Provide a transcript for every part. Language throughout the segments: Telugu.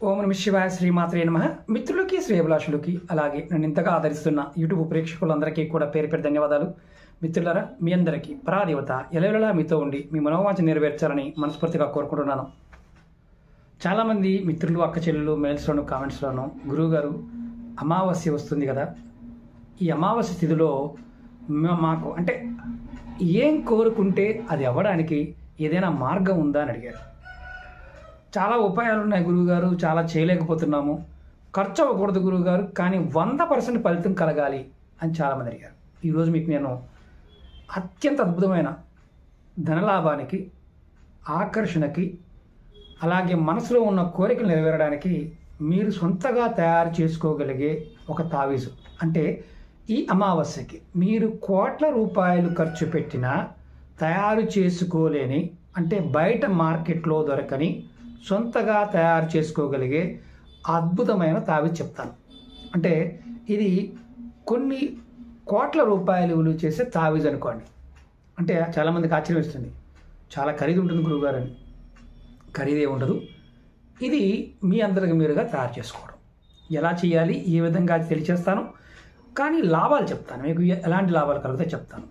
ఓం నమః శివాయ శ్రీమాత్రే నమః. మిత్రులకి శ్రేయభిలాషులకి అలాగే నన్ను ఇంతగా ఆదరిస్తున్న యూట్యూబ్ ప్రేక్షకులందరికీ కూడా పేరు పేరు ధన్యవాదాలు. మిత్రులారా, మీ అందరికీ పరాదేవత ఎలవెలలా మీతో ఉండి మీ మనోవాంఛ నెరవేర్చాలని మనస్ఫూర్తిగా కోరుకుంటున్నాను. చాలామంది మిత్రులు, అక్క చెల్లెలు మెయిల్స్లోను కామెంట్స్లోను గురువుగారు అమావాస్య వస్తుంది కదా, ఈ అమావాస్య తిథిలో మాకు అంటే ఏం కోరుకుంటే అది అవ్వడానికి ఏదైనా మార్గం ఉందా అని అడిగారు. చాలా ఉపాయాలు ఉన్నాయి గురువుగారు, చాలా చేయలేకపోతున్నాము, ఖర్చు అవ్వకూడదు గురువుగారు, కానీ 100% ఫలితం కలగాలి అని చాలామంది అడిగారు. ఈరోజు మీకు నేను అత్యంత అద్భుతమైన ధనలాభానికి, ఆకర్షణకి, అలాగే మనసులో ఉన్న కోరికలు నెరవేరడానికి మీరు సొంతగా తయారు చేసుకోగలిగే ఒక తావీజు. అంటే ఈ అమావాస్యకి మీరు కోట్ల రూపాయలు ఖర్చు పెట్టినా తయారు చేసుకోలేని, అంటే బయట మార్కెట్లో దొరకని, సొంతగా తయారు చేసుకోగలిగే అద్భుతమైన తావీజు చెప్తాను. అంటే ఇది కొన్ని కోట్ల రూపాయలు విలువ చేసే తావీజు అనుకోండి. అంటే చాలామందికి ఆశ్చర్యం వేస్తుంది, చాలా ఖరీదు ఉంటుంది గురువుగారు అని. ఖరీదే ఉండదు. ఇది మీ అందరికి మీరుగా తయారు చేసుకోవడం. ఎలా చేయాలి, ఏ విధంగా తెలియచేస్తాను, కానీ లాభాలు చెప్తాను. మీకు ఎలాంటి లాభాలు కలుగుతాయో చెప్తాను.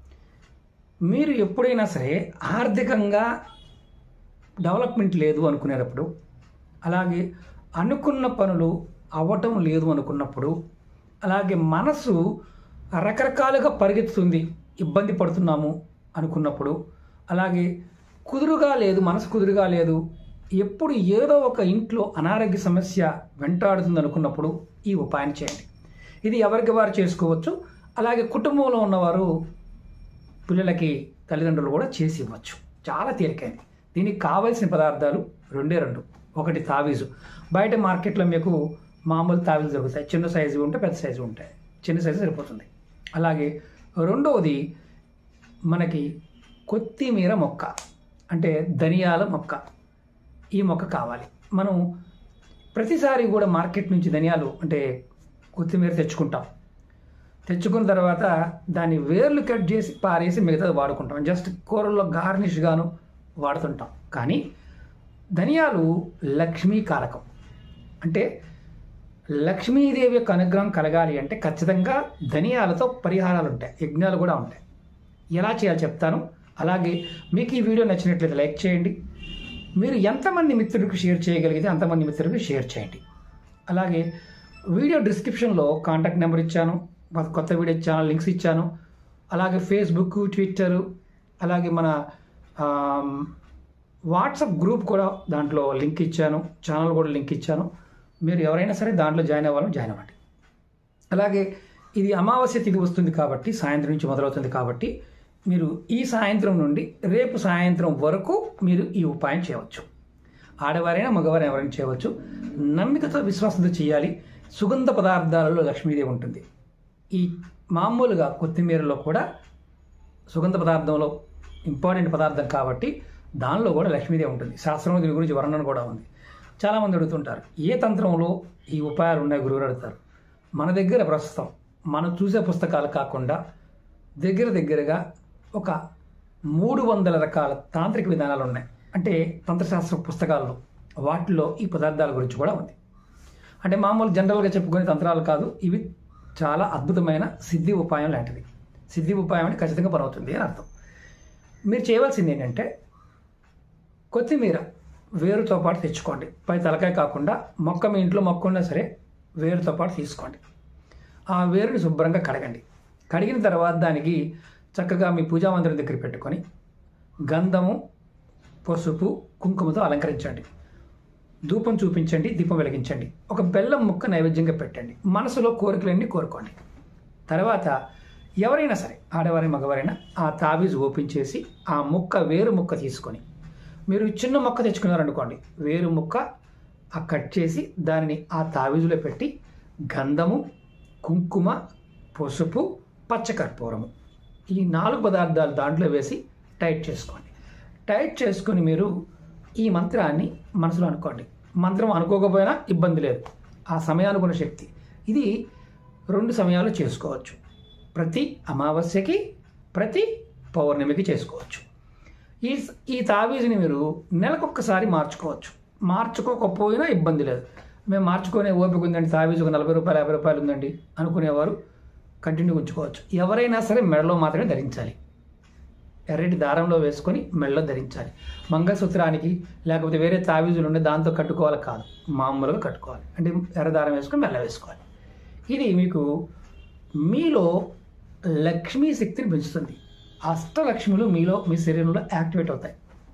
మీరు ఎప్పుడైనా సరే ఆర్థికంగా డెవలప్మెంట్ లేదు అనుకునేటప్పుడు, అలాగే అనుకున్న పనులు అవ్వటం లేదు అనుకున్నప్పుడు, అలాగే మనసు రకరకాలుగా పరిగెత్తుతుంది, ఇబ్బంది పడుతున్నాము అనుకున్నప్పుడు, అలాగే కుదురుగా లేదు, మనసు కుదురుగా లేదు, ఎప్పుడు ఏదో ఒక ఇంట్లో అనారోగ్య సమస్య వెంటాడుతుంది అనుకున్నప్పుడు ఈ ఉపాయం చేయండి. ఇది ఎవరికి వారు చేసుకోవచ్చు. అలాగే కుటుంబంలో ఉన్నవారు పిల్లలకి, తల్లిదండ్రులు కూడా చేసి ఇవ్వచ్చు. చాలా తేలికైంది. దీనికి కావలసిన పదార్థాలు రెండే రెండు. ఒకటి తావీజు. బయట మార్కెట్లో మీకు మామూలు తావీజు దొరుకుతాయి. చిన్న సైజు ఉంటే పెద్ద సైజు ఉంటాయి. చిన్న సైజు సరిపోతుంది. అలాగే రెండవది మనకి కొత్తిమీర మొక్క, అంటే ధనియాల మొక్క. ఈ మొక్క కావాలి. మనం ప్రతిసారి కూడా మార్కెట్ నుంచి ధనియాలు అంటే కొత్తిమీర తెచ్చుకుంటాం. తెచ్చుకున్న తర్వాత దాన్ని వేర్లు కట్ చేసి పారేసి మిగతాది వాడుకుంటాం. జస్ట్ కూరల్లో గార్నిష్గాను వాడుతుంటాం. కానీ ధనియాలు లక్ష్మీ కారకం. అంటే లక్ష్మీదేవి యొక్క అనుగ్రహం కలగాలి అంటే ఖచ్చితంగా ధనియాలతో పరిహారాలు ఉంటాయి, యజ్ఞాలు కూడా ఉంటాయి. ఎలా చేయాలో చెప్తాను. అలాగే మీకు ఈ వీడియో నచ్చినట్లయితే లైక్ చేయండి. మీరు ఎంతమంది మిత్రులకు షేర్ చేయగలిగితే అంతమంది మిత్రులకు షేర్ చేయండి. అలాగే వీడియో డిస్క్రిప్షన్లో కాంటాక్ట్ నెంబర్ ఇచ్చాను, కొత్త వీడియో ఛానల్ లింక్స్ ఇచ్చాను. అలాగే ఫేస్బుక్, ట్విట్టర్, అలాగే మన వాట్సాప్ గ్రూప్ కూడా దాంట్లో లింక్ ఇచ్చాను, ఛానల్ కూడా లింక్ ఇచ్చాను. మీరు ఎవరైనా సరే దాంట్లో జాయిన్ అవ్వాలని జాయిన్ అవ్వండి. అలాగే ఇది అమావాస్య తిథి వస్తుంది కాబట్టి, సాయంత్రం నుంచి మొదలవుతుంది కాబట్టి, మీరు ఈ సాయంత్రం నుండి రేపు సాయంత్రం వరకు మీరు ఈ ఉపాయం చేయవచ్చు. ఆడవారైనా మగవారైనా ఎవరైనా చేయవచ్చు. నమ్మికతో, విశ్వాసంతో చేయాలి. సుగంధ పదార్థాలలో లక్ష్మీదేవి ఉంటుంది. ఈ మామూలుగా కొత్తిమీరలో కూడా సుగంధ పదార్థంలో ఇంపార్టెంట్ పదార్థం కాబట్టి దానిలో కూడా లక్ష్మీదేవి ఉంటుంది. శాస్త్రంలో దీని గురించి వర్ణన కూడా ఉంది. చాలామంది అడుగుతుంటారు, ఏ తంత్రంలో ఈ ఉపాయాలు ఉన్నాయి గురువులు అడుగుతారు. మన దగ్గర ప్రస్తుతం మనం చూసే పుస్తకాలు కాకుండా దగ్గరగా ఒక 300 రకాల తాంత్రిక విధానాలు ఉన్నాయి. అంటే తంత్రశాస్త్ర పుస్తకాల్లో వాటిలో ఈ పదార్థాల గురించి కూడా ఉంది. అంటే మామూలు జనరల్గా చెప్పుకునే తంత్రాలు కాదు, ఇవి చాలా అద్భుతమైన సిద్ధి ఉపాయం లాంటివి. సిద్ధి ఉపాయం అంటే ఖచ్చితంగా పనవుతుంది అని అర్థం. మీరు చేయవలసింది ఏంటంటే కొత్తిమీర వేరుతో పాటు తెచ్చుకోండి. పై తలకాయ కాకుండా మొక్క, మీ ఇంట్లో మొక్క ఉన్నా సరే వేరుతో పాటు తీసుకోండి. ఆ వేరుని శుభ్రంగా కడగండి. కడిగిన తర్వాత దానికి చక్కగా మీ పూజా మందిరం దగ్గర పెట్టుకొని గంధము, పసుపు, కుంకుమతో అలంకరించండి. ధూపం చూపించండి, దీపం వెలిగించండి. ఒక బెల్లం ముక్క నైవేద్యంగా పెట్టండి. మనసులో కోరికలన్నీ కోరుకోండి. తర్వాత ఎవరైనా సరే, ఆడవారైనా మగవారైనా, ఆ తావీజు ఓపెన్ చేసి ఆ ముక్క, వేరు ముక్క తీసుకొని, మీరు చిన్న మొక్క తెచ్చుకున్నారనుకోండి, వేరు ముక్క కట్ చేసి దానిని ఆ తావీజులో పెట్టి గంధము, కుంకుమ, పసుపు, పచ్చకర్పూరము, ఈ 4 పదార్థాలు దాంట్లో వేసి టైట్ చేసుకోండి. టైట్ చేసుకొని మీరు ఈ మంత్రాన్ని మనసులో అనుకోండి. మంత్రం అనుకోకపోయినా ఇబ్బంది లేదు, ఆ సమయానుకున్న శక్తి. ఇది 2 సమయాలు చేసుకోవచ్చు. ప్రతి అమావాస్యకి, ప్రతి పౌర్ణమికి చేసుకోవచ్చు. ఈ తావీజుని మీరు నెలకొక్కసారి మార్చుకోవచ్చు. మార్చుకోకపోయినా ఇబ్బంది లేదు. మేము మార్చుకునే ఓపిక ఉందండి, తావీజు ఒక 40 రూపాయలు 50 రూపాయలు ఉందండి అనుకునేవారు కంటిన్యూ ఉంచుకోవచ్చు. ఎవరైనా సరే మెడలో మాత్రమే ధరించాలి. ఎర్రటి దారంలో వేసుకొని మెడలో ధరించాలి. మంగళసూత్రానికి లేకపోతే వేరే తావీజులు ఉండే దాంతో కట్టుకోవాలి కాదు, మామూలుగా కట్టుకోవాలి. అంటే ఎర్ర దారం వేసుకొని మెల్ల వేసుకోవాలి. ఇది మీకు మీలో లక్ష్మీ శక్తిని పెంచుతుంది. అష్టలక్ష్ములు మీలో మీ శరీరంలో యాక్టివేట్ అవుతాయి.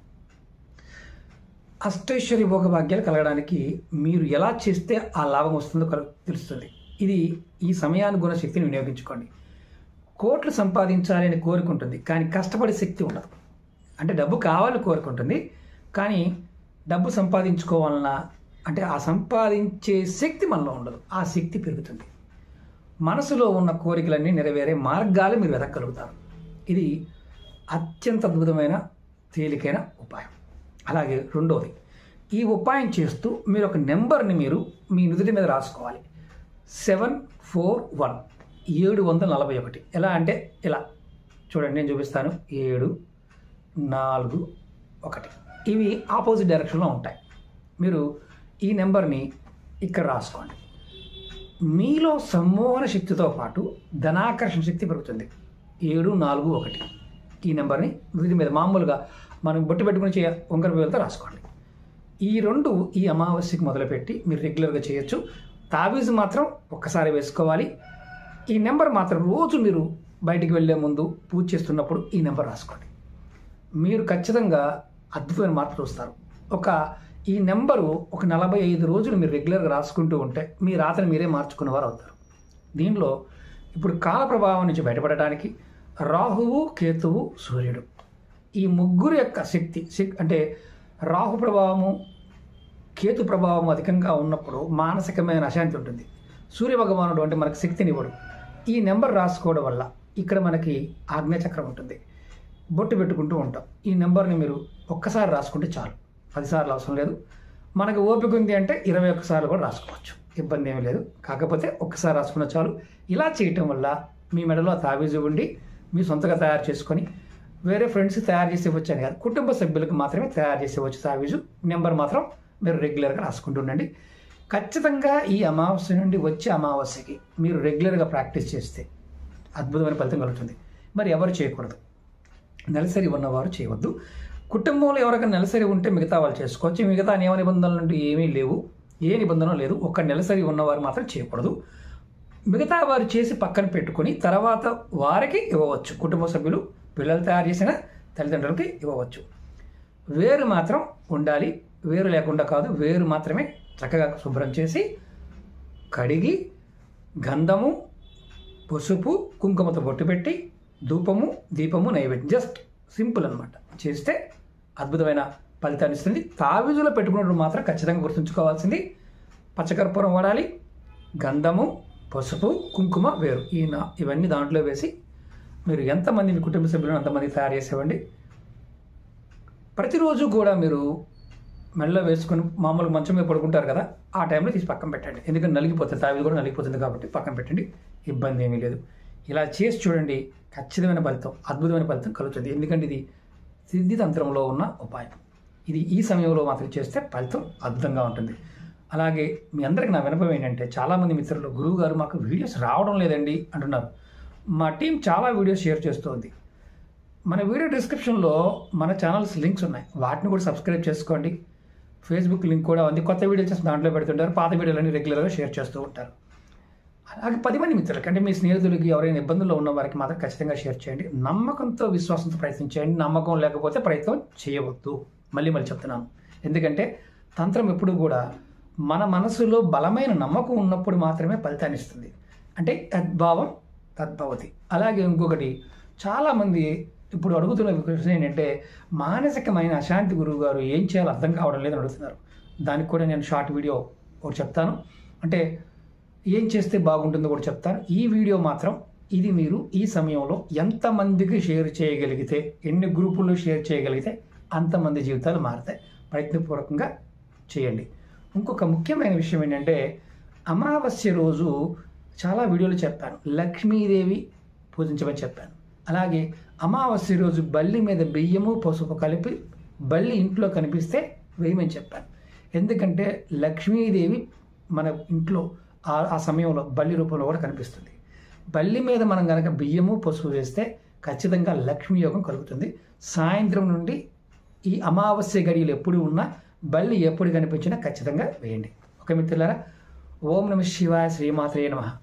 అష్టైశ్వర్య భోగభాగ్యాలు కలగడానికి మీరు ఎలా చేస్తే ఆ లాభం వస్తుందో తెలుస్తుంది. ఇది ఈ సమయానుగుణ శక్తిని వినియోగించుకోండి. కోట్లు సంపాదించాలి అని కోరుకుంటుంది, కానీ కష్టపడే శక్తి ఉండదు. అంటే డబ్బు కావాలని కోరుకుంటుంది, కానీ డబ్బు సంపాదించుకోవాలన్నా అంటే ఆ సంపాదించే శక్తి మనలో ఉండదు. ఆ శక్తి పెరుగుతుంది. మనసులో ఉన్న కోరికలన్నీ నెరవేరే మార్గాలు మీరు వెతకగలుగుతారు. ఇది అత్యంత అద్భుతమైన తేలికైన ఉపాయం. అలాగే రెండోది, ఈ ఉపాయం చేస్తూ మీరు ఒక నెంబర్ని మీరు మీ నుదుటి మీద రాసుకోవాలి. 741 741. ఎలా అంటే ఇలా చూడండి, నేను చూపిస్తాను. 7 4 1. ఇవి ఆపోజిట్ డైరెక్షన్లో ఉంటాయి. మీరు ఈ నెంబర్ని ఇక్కడ రాసుకోండి. మీలో సమ్మోహన శక్తితో పాటు ధనాకర్షణ శక్తి పెరుగుతుంది. 741 ఈ నెంబర్ని వీటి మీద మామూలుగా మనం బొట్టు పెట్టుకుని వంకర పేరుతో రాసుకోండి. ఈ రెండు ఈ అమావాస్యకి మొదలుపెట్టి మీరు రెగ్యులర్గా చేయొచ్చు. తావీజు మాత్రం ఒక్కసారి వేసుకోవాలి. ఈ నెంబర్ మాత్రం రోజు మీరు బయటికి వెళ్ళే ముందు పూజ చేస్తున్నప్పుడు ఈ నెంబర్ రాసుకోండి. మీరు ఖచ్చితంగా అద్భుతమైన మార్పు చూస్తారు. ఈ నెంబరు ఒక 45 రోజులు మీరు రెగ్యులర్గా రాసుకుంటూ ఉంటే మీ రాతను మీరే మార్చుకునేవారు అవుతారు. దీనిలో ఇప్పుడు కాల ప్రభావం నుంచి బయటపడటానికి రాహువు, కేతువు, సూర్యుడు ఈ ముగ్గురు యొక్క శక్తి అంటే రాహు ప్రభావము, కేతు ప్రభావం అధికంగా ఉన్నప్పుడు మానసికమైన అశాంతి ఉంటుంది. సూర్య భగవానుడు అంటే మనకు శక్తినివ్వడు. ఈ నెంబర్ రాసుకోవడం వల్ల ఇక్కడ మనకి ఆజ్ఞాచక్రం ఉంటుంది. బొట్టు పెట్టుకుంటూ ఉంటాం. ఈ నెంబర్ని మీరు ఒక్కసారి రాసుకుంటే చాలు, 10 సార్లు అవసరం లేదు. మనకు ఓపిక ఉంది అంటే 21 సార్లు కూడా రాసుకోవచ్చు, ఇబ్బంది ఏమీ లేదు. కాకపోతే ఒక్కసారి రాసుకున్న చాలు. ఇలా చేయటం వల్ల మీ మెడలో తావీజు ఉండి మీ సొంతగా తయారు చేసుకొని వేరే ఫ్రెండ్స్ తయారు చేసి ఇవ్వచ్చు అని కాదు, కుటుంబ సభ్యులకు మాత్రమే తయారు చేసి ఇవ్వచ్చు. తావీజు నెంబర్ మాత్రం మీరు రెగ్యులర్గా రాసుకుంటుండండి. ఖచ్చితంగా ఈ అమావాస్య నుండి వచ్చే అమావాస్యకి మీరు రెగ్యులర్గా ప్రాక్టీస్ చేస్తే అద్భుతమైన ఫలితం కలుగుతుంది. మరి ఎవరు చేయకూడదు, నెలసరి ఉన్నవారు చేయవద్దు. కుటుంబంలో ఎవరికైనా నెలసరి ఉంటే మిగతా వాళ్ళు చేసుకోవచ్చు. మిగతా నియమ నిబంధనలు అంటూ ఏమీ లేవు, ఏ నిబంధన లేదు. ఒక్క నెలసరి ఉన్నవారు మాత్రం చేయకూడదు. మిగతా వారు చేసి పక్కన పెట్టుకొని తర్వాత వారికి ఇవ్వవచ్చు. కుటుంబ సభ్యులు పిల్లలు తయారు చేసిన తల్లిదండ్రులకి ఇవ్వవచ్చు. వేరు మాత్రం ఉండాలి. వేరు లేకుండా కాదు, వేరు మాత్రమే చక్కగా శుభ్రం చేసి కడిగి గంధము, పసుపు, కుంకుమతో బొట్టు పెట్టి ధూపము, దీపము, నైవేద్యం జస్ట్ సింపుల్ అనమాట చేస్తే అద్భుతమైన ఫలితాన్ని ఇస్తుంది. తావీజులో పెట్టుకున్నప్పుడు మాత్రం ఖచ్చితంగా గుర్తుంచుకోవాల్సింది పచ్చకర్పూరం వాడాలి, గంధము, పసుపు, కుంకుమ, వేరు ఇవన్నీ దాంట్లో వేసి మీరు ఎంతమంది మీ కుటుంబ సభ్యులను అంతమంది తయారు చేసేవండి. ప్రతిరోజు కూడా మీరు మెడలో వేసుకొని మామూలుగా మంచం మీద పడుకుంటారు కదా, ఆ టైంలో తీసి పక్కన పెట్టండి. ఎందుకంటే నలిగిపోతుంది, తావీజు కూడా నలిగిపోతుంది కాబట్టి పక్కన పెట్టండి, ఇబ్బంది ఏమీ లేదు. ఇలా చేసి చూడండి, ఖచ్చితమైన ఫలితం, అద్భుతమైన ఫలితం కలుగుతుంది. ఎందుకంటే ఇది సిద్ధితంత్రంలో ఉన్న ఉపాయం. ఇది ఈ సమయంలో మాత్రం చేస్తే ఫలితం అద్భుతంగా ఉంటుంది. అలాగే మీ అందరికీ నా వినపం ఏంటంటే, చాలామంది మిత్రులు గురువు గారు మాకు వీడియోస్ రావడం లేదండి అంటున్నారు. మా టీం చాలా వీడియోస్ షేర్ చేస్తుంది. మన వీడియో డిస్క్రిప్షన్లో మన ఛానల్స్ లింక్స్ ఉన్నాయి, వాటిని కూడా సబ్స్క్రైబ్ చేసుకోండి. ఫేస్బుక్ లింక్ కూడా ఉంది, కొత్త వీడియోస్ చేసి దాంట్లో పెడుతుంటారు, పాత వీడియోలన్నీ రెగ్యులర్గా షేర్ చేస్తూ ఉంటారు. అలాగే 10 మంది మిత్రులకి అంటే మీ స్నేహితులకి ఎవరైనా ఇబ్బందుల్లో ఉన్న వారికి మాత్రం ఖచ్చితంగా షేర్ చేయండి. నమ్మకంతో విశ్వాసంతో ప్రయత్నించండి. నమ్మకం లేకపోతే ప్రయత్నం చేయవద్దు. మళ్ళీ చెప్తున్నాను, ఎందుకంటే తంత్రం ఎప్పుడు కూడా మన మనసులో బలమైన నమ్మకం ఉన్నప్పుడు మాత్రమే ఫలితాన్ని ఇస్తుంది. అంటే తద్భావం తద్భవతి. అలాగే ఇంకొకటి, చాలామంది ఇప్పుడు అడుగుతున్న ప్రశ్న ఏంటంటే, మానసికమైన అశాంతి గురువు గారు ఏం చేయాలో అర్థం కావడం లేదని అడుగుతున్నారు. దానికి కూడా నేను షార్ట్ వీడియో ఒకటి చెప్తాను, అంటే ఏం చేస్తే బాగుంటుందో కూడా చెప్తాను. ఈ వీడియో మాత్రం ఇది మీరు ఈ సమయంలో ఎంతమందికి షేర్ చేయగలిగితే, ఎన్ని గ్రూపుల్లో షేర్ చేయగలిగితే అంతమంది జీవితాలు మారుతాయి. ప్రయత్నపూర్వకంగా చేయండి. ఇంకొక ముఖ్యమైన విషయం ఏంటంటే, అమావాస్య రోజు చాలా వీడియోలు చెప్పాను, లక్ష్మీదేవి పూజించమని చెప్పాను. అలాగే అమావాస్య రోజు బల్లి మీద బియ్యము, పసుపు కలిపి బల్లి ఇంట్లో కనిపిస్తే వేయమని చెప్పాను. ఎందుకంటే లక్ష్మీదేవి మన ఇంట్లో ఆ సమయంలో బల్లి రూపంలో కూడా కనిపిస్తుంది. బల్లి మీద మనం కనుక బియ్యము పసుపు వేస్తే ఖచ్చితంగా లక్ష్మీ యోగం కలుగుతుంది. సాయంత్రం నుండి ఈ అమావాస్య గడియలు ఎప్పుడు ఉన్నా బల్లి ఎప్పుడు కనిపించినా ఖచ్చితంగా వేయండి. ఓకే మిత్రులారా, ఓం నమః శివాయ, శ్రీమాత్రే నమః.